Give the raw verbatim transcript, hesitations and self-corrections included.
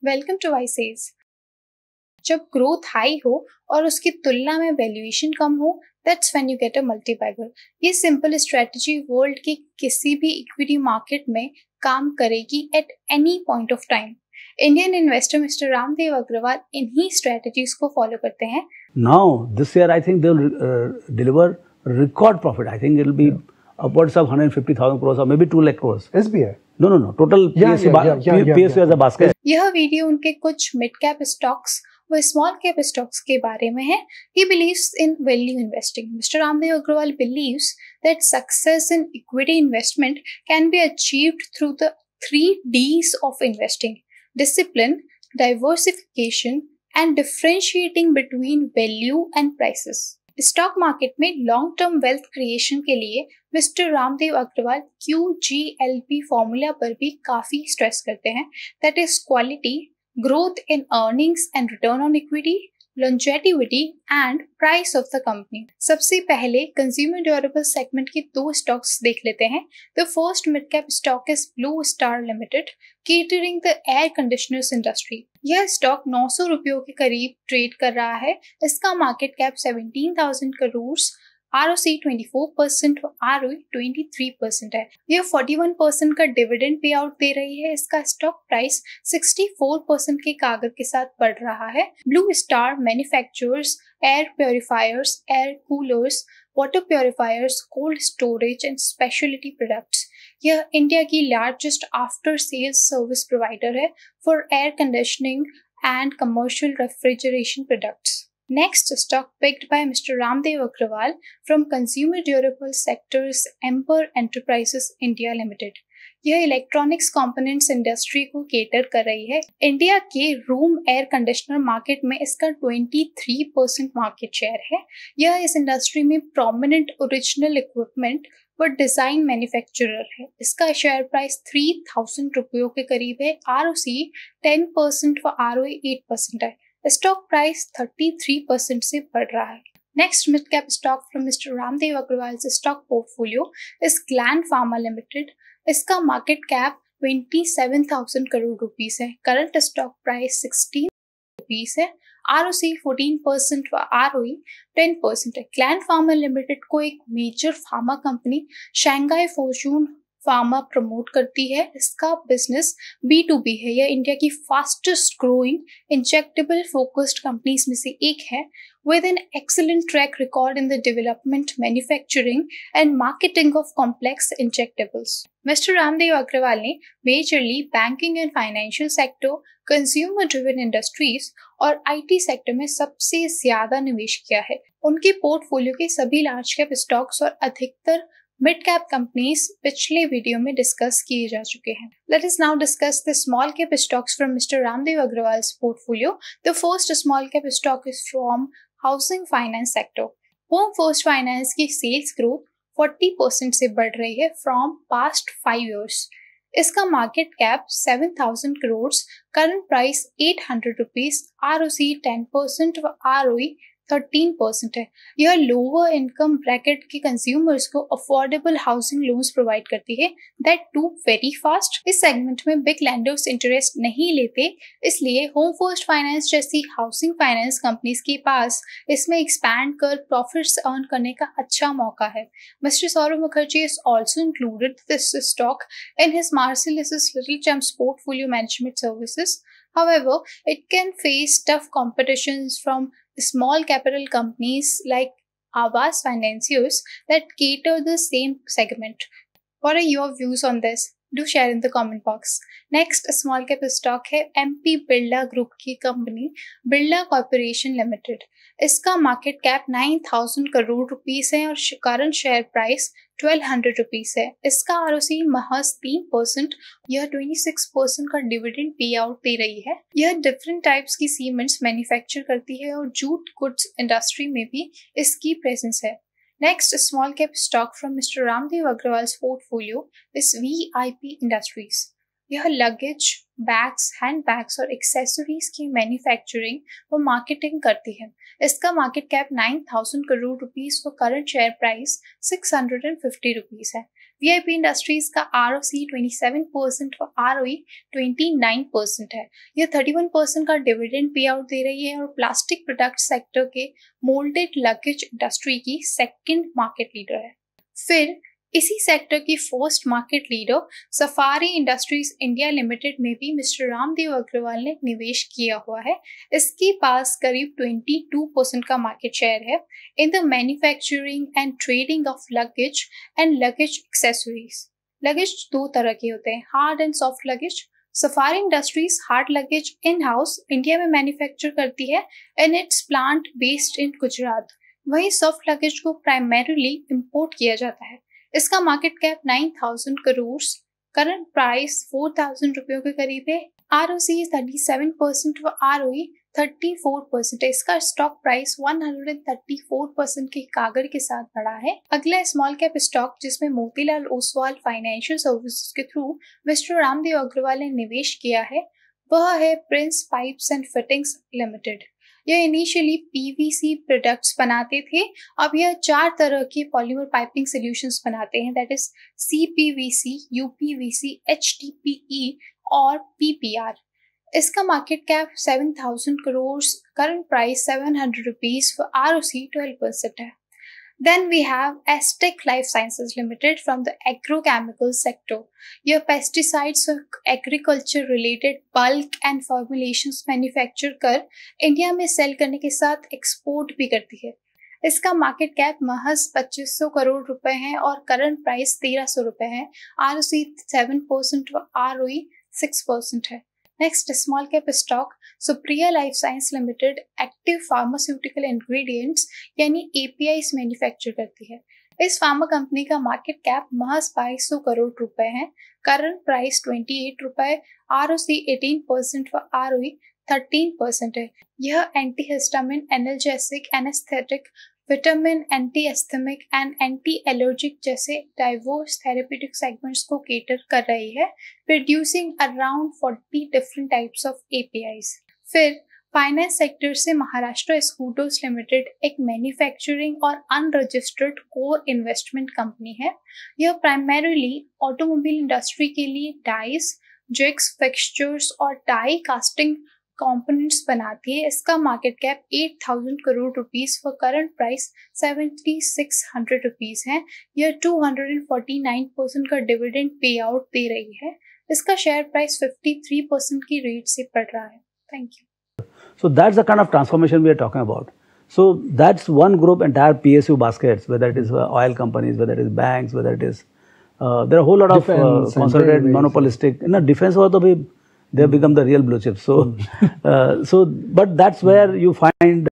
Welcome to voices. जब growth high हो और उसकी तुलना में वैल्यूएशन कम हो, that's when you get a multibagger. ये सिंपल स्ट्रेटजी वर्ल्ड के किसी भी इक्विटी मार्केट में काम करेगी at any point of time. Indian investor mister Ramdev Agrawal इन्हीं स्ट्रेटजीज को फॉलो करते हैं। Now this year I think they will uh, deliver record profit. I think it will be yeah. upwards of one hundred fifty thousand crores or maybe two lakh crores. S B I? No, no, no. Total yeah, P S U, yeah, yeah, yeah, yeah, P S U yeah. as a basket. यह video उनके कुछ mid cap stocks व small cap stocks के बारे में है। He believes in value investing. Mister Ramdev Agrawal believes that success in equity investment can be achieved through the three D's of investing: discipline, diversification, and differentiating between value and prices. Stock market में long term wealth creation के लिए mister Ramdev Agrawal Q G L P formula पर भी काफी stress करते हैं। That is quality, growth in earnings and return on equity, longevity and price of the company. सबसे पहले कंज्यूमर ड्यूरेबल सेगमेंट की दो स्टॉक्स देख लेते हैं। The first mid cap stock is Blue Star Limited, catering the air conditioners industry. यह stock नौ सौ रुपयों के करीब ट्रेड कर रहा है। इसका मार्केट कैप सत्रह हज़ार करोड़, आर ओ सी चौबीस परसेंट और आर ओ ई तेईस परसेंट है। यह इकतालीस परसेंट का डिविडेंड पे आउट दे रही है। इसका स्टॉक प्राइस चौंसठ परसेंट के कागर के साथ बढ़ रहा है। Blue Star manufacturers air purifiers, air coolers, water purifiers, cold storage and speciality products. यह इंडिया की largest after sales service provider है for air conditioning and commercial refrigeration products. Next stock picked by Mister Ramdev Agrawal from consumer durable sectors Emper Enterprises India Limited. यह electronics components industry को cater कर रही है। India के room air conditioner market में इसका तेईस percent market share है। यह इस इंडस्ट्री में प्रोमिनेंट ओरिजिनल इक्विपमेंट व डिजाइन मैन्युफैक्चरर है। इसका शेयर प्राइस तीन हज़ार रुपयों के करीब है। आर ओ सी दस परसेंट व आर ओ ई आठ परसेंट है। स्टॉक प्राइस तैंतीस परसेंट से बढ़ रहा है। Next mid cap stock from mister Ramdev Agrawal stock portfolio is Gland Pharma Limited. इसका मार्केट कैप सत्ताईस हज़ार करोड़ रुपीस है। करंट स्टॉक प्राइस सोलह रुपीस है। आर ओ सी चौदह परसेंट व आर ओ ई दस परसेंट है। ग्लैंड फार्मा लिमिटेड को एक major pharma company Shanghai Fortune Pharma promote करती है। इसका बिजनेस बी टू बी है। यह इंडिया की fastest growing injectable focused companies में से एक है, with an excellent track record in the development, manufacturing and marketing of complex injectables. Mister Ramdev Agrawal ने majorly banking and financial sector, consumer driven industries और I T sector में सबसे ज्यादा निवेश किया है। उनके पोर्टफोलियो के सभी लार्ज कैप स्टॉक्स और अधिकतर मिड कैप कंपनीज पिछले वीडियो में डिस्कस किए जा चुके हैं। Let us now discuss the small cap stocks from mister Ramdev Agrawal's portfolio. The first small cap stock is from housing finance sector. Home first finance की sales growth चालीस percent से बढ़ रही है फ्रॉम पास्ट फाइव इयर्स। इसका market cap सात हज़ार crore, current price आठ सौ रुपीस, आर ओ सी दस परसेंट व आर ओ ई तेरह परसेंट है। यह लोअर इनकम ब्रैकेट के कंज्यूमर्स को अफोर्डेबल हाउसिंग लोन्स प्रोवाइड करती है, दैट टू वेरी फास्ट। इस सेगमेंट में बिग लैंडर्स इंटरेस्ट नहीं लेते, इसलिए होम फर्स्ट फाइनेंस जैसी हाउसिंग फाइनेंस कंपनीज के पास इसमें एक्सपैंड कर प्रॉफिट्स अर्न करने का अच्छा मौका है। Mister Saurabh Mukherjee is also included this stock in his Marcellus Little Gems portfolio management services. However, it can face tough competitions from small capital companies like Aavas Financiers that cater the same segment. What are your views on this? Do share in the comment box. Next small cap stock है M P Birla group की company Birla corporation limited. इसका market cap नौ हज़ार crore rupees है और current share price बारह सौ rupees है। इसका आर ओ सी महज तीन परसेंट, यह छब्बीस परसेंट का डिविडेंड पे आउट दे रही है। यह डिफरेंट टाइप्स की सीमेंट्स मैन्युफैक्चर करती है और जूट गुड्स इंडस्ट्री में भी इसकी प्रेजेंस है। Next small cap stock from mister Ramdev Agrawal's portfolio is V I P Industries. यह लगेज, बैग्स, हैंड बैग्स और एक्सेसरीज की मैन्युफैक्चरिंग और मार्केटिंग करती है। इसका मार्केट कैप नौ हज़ार करोड़ रुपीस और करंट शेयर प्राइस छह सौ पचास रुपीस है। V I P इंडस्ट्रीज का R O C सत्ताईस परसेंट और R O E उनतीस परसेंट है। यह इकतीस परसेंट का डिविडेंड पे आउट दे रही है और प्लास्टिक प्रोडक्ट सेक्टर के मोल्डेड लगेज इंडस्ट्री की सेकंड मार्केट लीडर है। फिर इसी सेक्टर की first market leader Safari Industries India Limited में भी मिस्टर रामदेव अग्रवाल ने निवेश किया हुआ है। इसके पास करीब बाईस परसेंट का मार्केट शेयर है in the manufacturing and trading of luggage and luggage accessories. Luggage दो तरह के होते हैं, hard and soft luggage. Safari Industries hard luggage in house India में मैन्युफैक्चर करती है in its plant based in Gujarat. वहीं सॉफ्ट लगेज को प्राइमरीली इंपोर्ट किया जाता है। इसका मार्केट कैप नौ हज़ार करोड़, करंट प्राइस चार हज़ार रुपयों के करीब है। R O C सैंतीस परसेंट व R O E चौंतीस परसेंट है। इसका स्टॉक प्राइस एक सौ चौंतीस परसेंट के कागर के साथ बढ़ा है। अगला स्मॉल कैप स्टॉक जिसमें मोतीलाल ओसवाल फाइनेंशियल सर्विसेज के थ्रू मिस्टर रामदेव अग्रवाल ने निवेश किया है, वह है Prince Pipes and fittings limited. यह initially P V C products बनाते थे, अब यह चार तरह के पॉलीमर पाइपिंग सॉल्यूशंस बनाते हैं, that is C P V C, U P V C, H T P E और P P R। इसका मार्केट कैप सात हज़ार करोड़, करंट प्राइस सात सौ rupees for R O C बारह परसेंट है। Then we have Aztec Life Sciences Limited from the agrochemical sector. यह पेस्टिसाइड्स और agriculture related bulk and formulations manufacture कर इंडिया में सेल करने के साथ एक्सपोर्ट भी करती है। इसका मार्केट कैप महज पच्चीस सौ करोड़ रुपए है और करंट प्राइस तेरह सौ रुपए है। R O C सात परसेंट और R O E छह परसेंट है। Next small cap stock Supriya life science limited active pharmaceutical ingredients यानी A P Is मैन्युफैक्चर करती है। इस फार्मा कंपनी का मार्केट कैप महज बाईस सौ करोड़ रुपए है, करंट प्राइस अट्ठाईस रुपए, R O C अठारह परसेंट व R O E तेरह परसेंट है। यह antihistamine, analgesic, anaesthetic, vitamin, anti asthmatic and anti allergic जैसे डाइवर्स थेरेप्यूटिक सेगमेंट्स को केटर कर रही है, प्रोड्यूसिंग अराउंड चालीस different types of A P Is। फिर फाइनेंस सेक्टर से महाराष्ट्र स्कूटर्स लिमिटेड एक मैन्युफैक्चरिंग और अनरजिस्टर्ड कोर इन्वेस्टमेंट कंपनी है। यह प्राइमरीली ऑटोमोबाइल इंडस्ट्री के लिए डाइस, जिग्स, फिक्सचर्स और डाई कास्टिंग कंपोनेंट्स बनाती है। इसका मार्केट कैप आठ हज़ार crore rupees for current price छिहत्तर सौ रुपीस है। यह दो सौ उनचास परसेंट का डिविडेंड पे आउट दे रही है। इसका शेयर प्राइस तिरेपन परसेंट की रेट से बढ़ रहा है। Thank you. So that's the kind of transformation we are talking about. So that's one group, entire P S U baskets, whether it is uh, oil companies, whether it is banks, whether it is uh, there are a whole lot defense of uh, consolidated monopolistic. In the defense, also they have become the real blue chips. So, uh, so but that's where you find